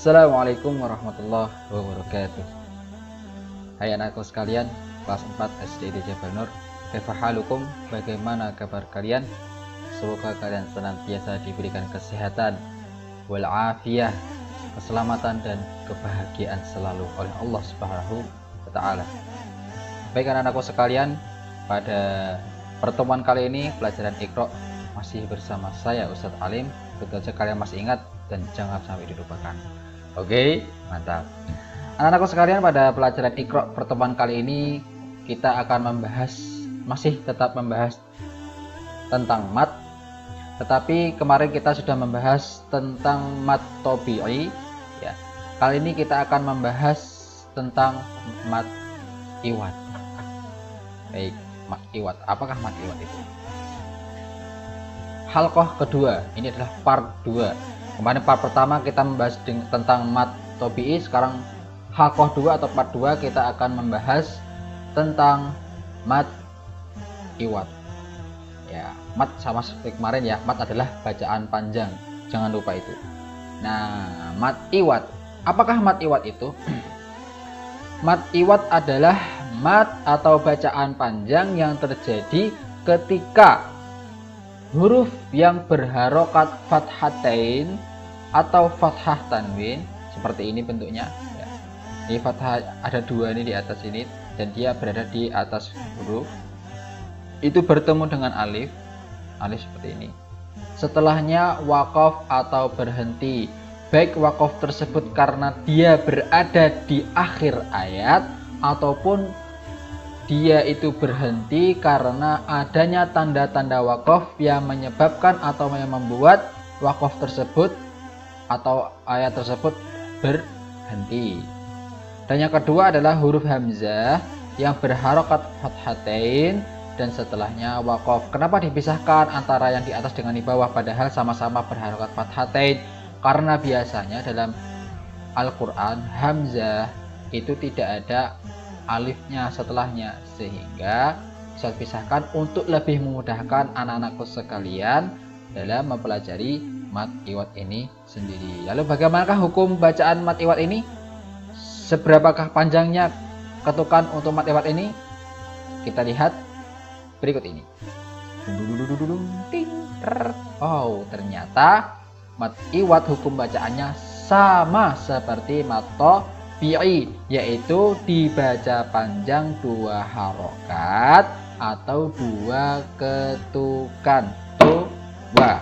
Assalamualaikum warahmatullahi wabarakatuh. Hai anakku sekalian, kelas 4 SD di Jabal Nur. Kaifa halukum? Bagaimana kabar kalian? Semoga kalian senantiasa diberikan kesehatan, wal afiyah, keselamatan dan kebahagiaan selalu oleh Allah Subhanahu wa taala. Baik anak-anakku sekalian, pada pertemuan kali ini pelajaran Iqra masih bersama saya Ustadz Alim. Tentu saja kalian masih ingat dan jangan sampai dilupakan. Oke, mantap. Anak-anakku sekalian, pada pelajaran Iqra pertemuan kali ini kita akan masih tetap membahas tentang mat. Tetapi kemarin kita sudah membahas tentang mat tabi'i ya. Kali ini kita akan membahas tentang mat iwad. Baik, mat iwad. Apakah mat iwad itu? Halqah kedua, ini adalah part 2. Kemarin part pertama kita membahas tentang mat tabi'i, sekarang halqah 2 atau part 2 kita akan membahas tentang mat iwad. Ya, mat sama seperti kemarin ya, mat adalah bacaan panjang, jangan lupa itu. Nah, mat iwad. Apakah mat iwad itu? Mat iwad adalah mat atau bacaan panjang yang terjadi ketika huruf yang berharokat fathatain atau fathah tanwin, seperti ini bentuknya ya. Ini fathah ada dua ini di atas ini, dan dia berada di atas huruf itu bertemu dengan alif seperti ini. Setelahnya waqaf atau berhenti, baik waqaf tersebut karena dia berada di akhir ayat ataupun dia itu berhenti karena adanya tanda-tanda waqaf yang menyebabkan atau yang membuat waqaf tersebut atau ayat tersebut berhenti. Dan yang kedua adalah huruf hamzah yang berharokat fathatain dan setelahnya waqaf. Kenapa dipisahkan antara yang di atas dengan di bawah padahal sama-sama berharokat fathatain? Karena biasanya dalam Al-Quran hamzah itu tidak ada alifnya setelahnya, sehingga bisa dipisahkan untuk lebih memudahkan anak-anakku sekalian dalam mempelajari mat iwad ini sendiri. Lalu bagaimanakah hukum bacaan mat iwad ini? Seberapakah panjangnya ketukan untuk mat iwad ini? Kita lihat berikut ini. Oh, ternyata mat iwad hukum bacaannya sama seperti mat tabi'i, yaitu dibaca panjang 2 harokat atau 2 ketukan. Tuwa,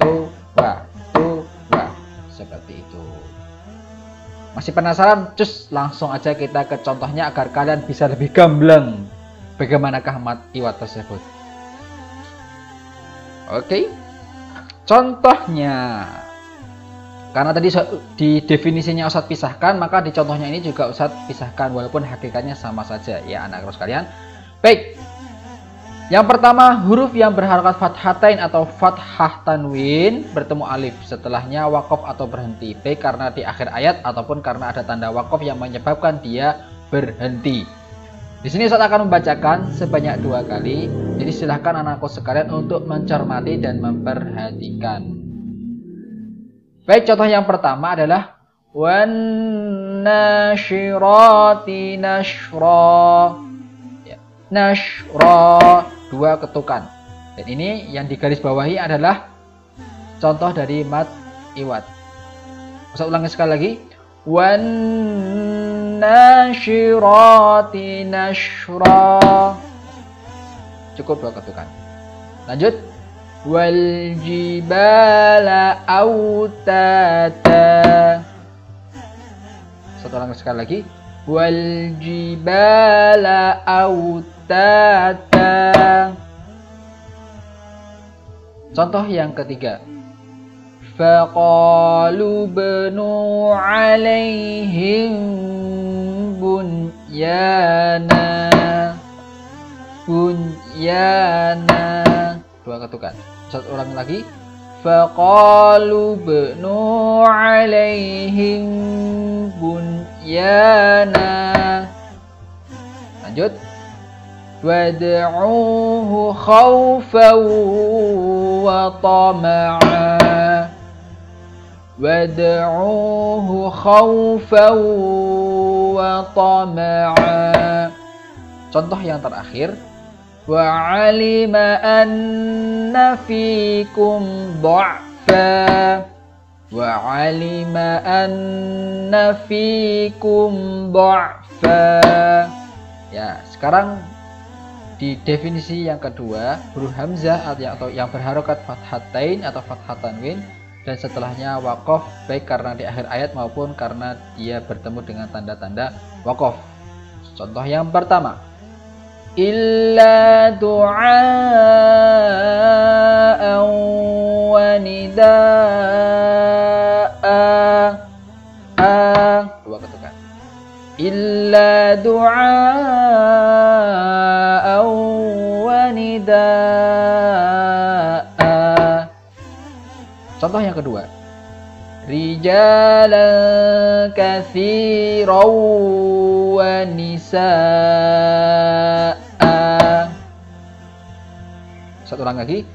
seperti itu. Masih penasaran? Cus, langsung aja kita ke contohnya agar kalian bisa lebih gamblang bagaimanakah mat iwad tersebut. Oke, contohnya. Karena tadi di definisinya Ustadz pisahkan, maka di contohnya ini juga Ustadz pisahkan, walaupun hakikatnya sama saja ya anak-anak sekalian. Baik, yang pertama huruf yang berharokat fathatain atau fathah tanwin bertemu alif, setelahnya waqaf atau berhenti, baik karena di akhir ayat ataupun karena ada tanda waqaf yang menyebabkan dia berhenti. Di sini Ustadz akan membacakan sebanyak 2 kali, jadi silahkan anakku sekalian untuk mencermati dan memperhatikan. Baik, contoh yang pertama adalah wan nasyirati nashra. Ya, nashra, 2 ketukan. Dan ini yang digarisbawahi adalah contoh dari mat iwad. Saya ulangi sekali lagi. Wan nasyirati nashra. Cukup 2 ketukan. Lanjut. Wal jibala autata. Satu ulang sekali lagi. Wal jibala autata. Contoh yang ketiga. Faqalu banu alaihim bunyana. Bunyana. 2 ketukan. Satu ulang lagi. Faqalu banu alaihim bunyana. Lanjut. Wad'uhu khawfan wa tama'a. wad'uuhu khawfan wa tama'a. Contoh yang terakhir, wa 'alima anna fikum dha'fa. Wa 'alima anna fikum dha'fa. Ya, sekarang di definisi yang kedua, huruf hamzah atau yang berharokat fathatain atau fathah tanwin dan setelahnya waqaf, baik karena di akhir ayat maupun karena dia bertemu dengan tanda-tanda waqaf. Contoh yang pertama, illa du'a'an wa nida'a. Dua ketukan. Illa du'a'an wa nida'a. Contoh yang kedua, rijalan katsiran wa nisaa. Satu ulang lagi,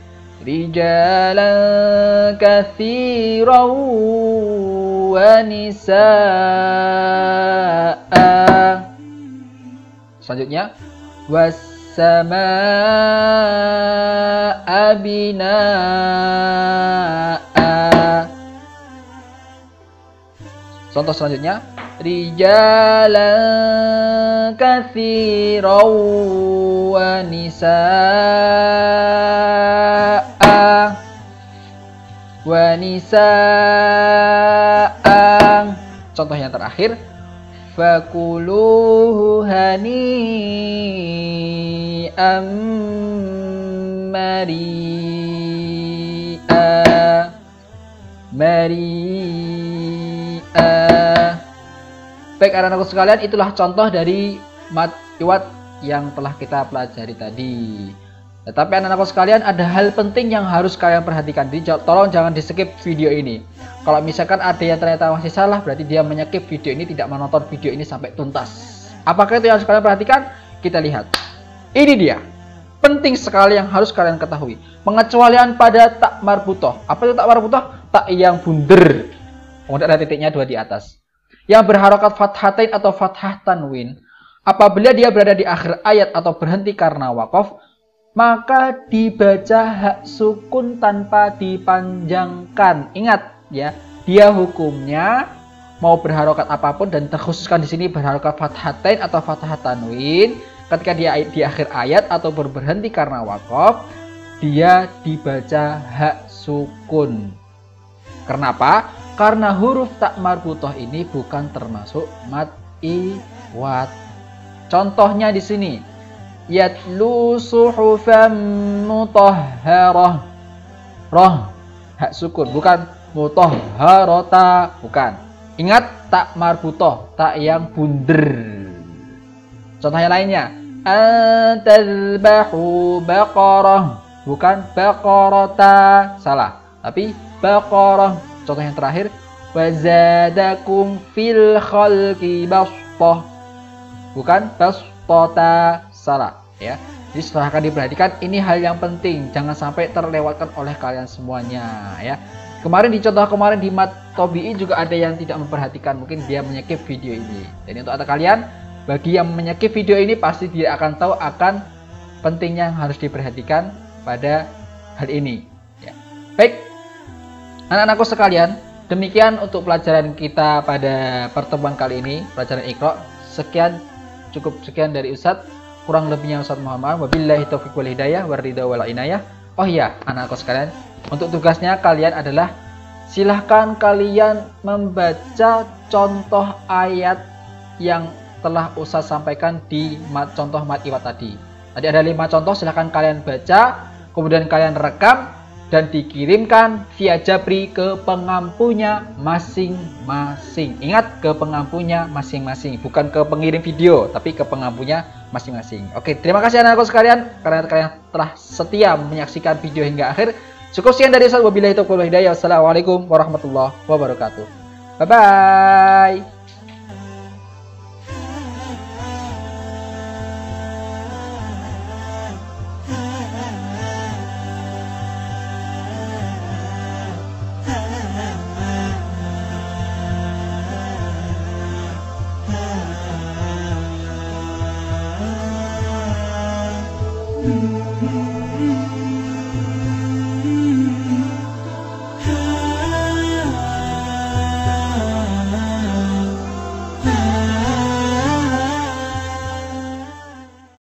rijalan katsiran wa nisaa. Selanjutnya, was-samaa'a binaa'a. Contoh selanjutnya, rijalan katsiran wa nisaa. Wa nisaa. Contoh yang terakhir, fakuluhu hani'an mari'a. Baik anak-anakku sekalian, itulah contoh dari mad iwad yang telah kita pelajari tadi. Tetapi anak-anakku sekalian, ada hal penting yang harus kalian perhatikan. Jadi tolong jangan di skip video ini. Kalau misalkan ada yang ternyata masih salah, berarti dia menyekip video ini, tidak menonton video ini sampai tuntas. Apakah itu yang harus kalian perhatikan? Kita lihat. Ini dia. Penting sekali yang harus kalian ketahui. Pengecualian pada tak marbutoh. Apa itu tak marbutoh? Tak yang bunder. Kemudian ada titiknya 2 di atas. Yang berharokat fathatain atau fathah tanwin. Apabila dia berada di akhir ayat atau berhenti karena waqaf, maka dibaca hak sukun tanpa dipanjangkan. Ingat ya, dia hukumnya mau berharokat apapun dan terkhususkan di sini berharokat fathatain atau fathah tanwin. Ketika dia di akhir ayat atau berhenti karena waqaf, dia dibaca hak sukun. Kenapa? Karena huruf tak marbutoh ini bukan termasuk mad iwad. Contohnya di sini, yatlu suhufan mutahharah. Roh hak sukun, bukan mutahharata, bukan. Ingat tak marbutoh, tak yang bunder. Contoh yang lainnya, antazbahu baqarah, bukan baqarata, salah, tapi baqarah. Contoh yang terakhir, wazadakum fil khalqi bastah, bukan bastata, salah ya. Jadi silahkan diperhatikan, ini hal yang penting, jangan sampai terlewatkan oleh kalian semuanya ya. Kemarin di contoh kemarin di mat tobi'i juga ada yang tidak memperhatikan, mungkin dia menyekip video ini. Jadi untuk kalian, bagi yang menyekip video ini pasti dia akan tahu akan pentingnya yang harus diperhatikan pada hal ini ya. Baik anak-anakku sekalian, demikian untuk pelajaran kita pada pertemuan kali ini, pelajaran Iqra. Cukup sekian dari Ustadz, kurang lebihnya Ustadz Muhammad. Wabillahi taufiq wal hidayah waridha wal inayah. Oh iya anak-anakku sekalian, untuk tugasnya kalian adalah silahkan kalian membaca contoh ayat yang telah Ustadz sampaikan di contoh mat iwad tadi. Tadi ada 5 contoh, silahkan kalian baca, kemudian kalian rekam dan dikirimkan via Jabri ke pengampunya masing-masing. Ingat, ke pengampunya masing-masing, bukan ke pengirim video, tapi ke pengampunya masing-masing. Oke, terima kasih anak-anakku sekalian karena kalian telah setia menyaksikan video hingga akhir. Cukup sekian dari saya. Wabillahi taufiq wal hidayah. Wassalamualaikum warahmatullahi wabarakatuh. Bye bye.